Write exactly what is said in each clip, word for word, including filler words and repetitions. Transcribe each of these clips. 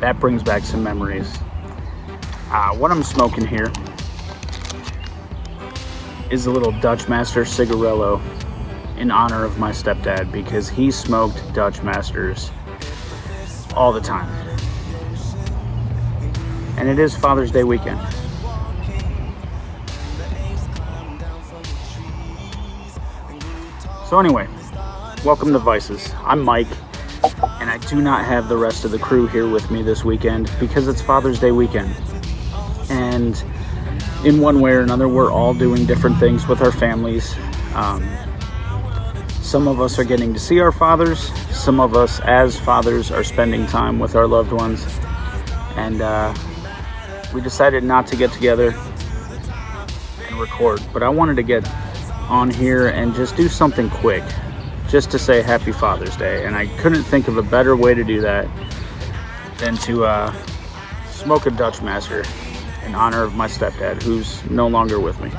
that brings back some memories. Uh, what I'm smoking here is a little Dutch Master Cigarello in honor of my stepdad, because he smoked Dutch Masters all the time. And it is Father's Day weekend. So anyway, welcome to Vices. I'm Mike, and I do not have the rest of the crew here with me this weekend because it's Father's Day weekend. And in one way or another, we're all doing different things with our families. Um, some of us are getting to see our fathers. Some of us, as fathers, are spending time with our loved ones. And uh, we decided not to get together and record. But I wanted to get on here and just do something quick, just to say Happy Father's Day. And I couldn't think of a better way to do that than to uh, smoke a Dutch Master in honor of my stepdad, who's no longer with me.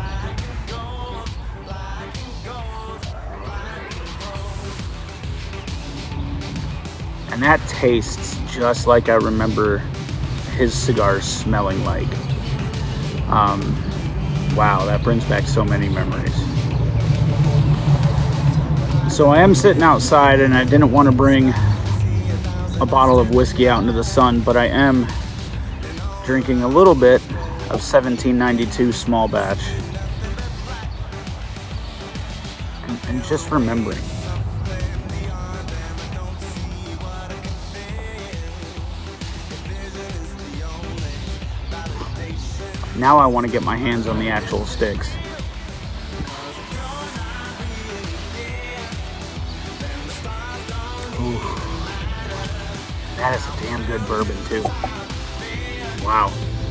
And that tastes just like I remember his cigars smelling like. Um, wow, that brings back so many memories. So I am sitting outside, and I didn't want to bring a bottle of whiskey out into the sun, but I am drinking a little bit of seventeen ninety-two small batch. And, and just remembering. Now I want to get my hands on the actual sticks. Ooh. That is a damn good bourbon too. Wow.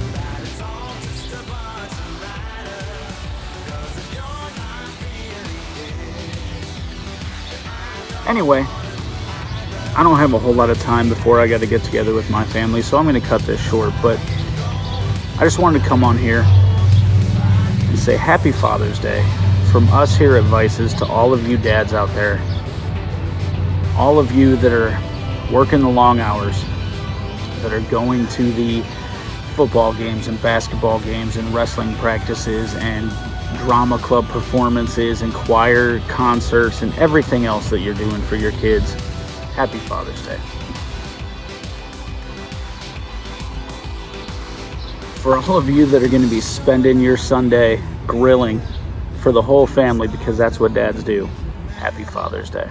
Anyway, I don't have a whole lot of time before I got to get together with my family, so I'm going to cut this short, but I just wanted to come on here and say Happy Father's Day from us here at Vices to all of you dads out there, all of you that are working the long hours, that are going to the football games and basketball games and wrestling practices and drama club performances and choir concerts and everything else that you're doing for your kids. Happy Father's Day. For all of you that are going to be spending your Sunday grilling for the whole family, because that's what dads do, Happy Father's Day.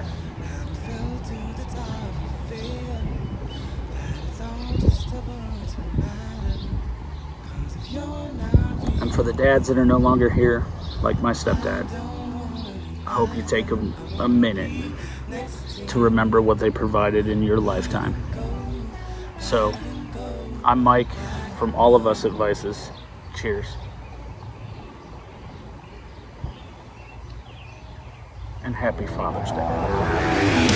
And for the dads that are no longer here, like my stepdad, I hope you take a, a minute to remember what they provided in your lifetime. So, I'm Mike, from all of us at Vices. Cheers. And Happy Father's Day.